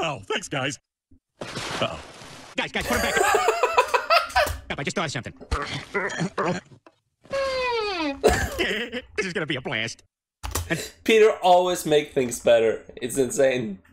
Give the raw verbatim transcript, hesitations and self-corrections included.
Oh, thanks, guys. Uh-oh. Guys, guys, put him back up. I just thought of something. This is gonna be a blast. Peter always makes things better. It's insane.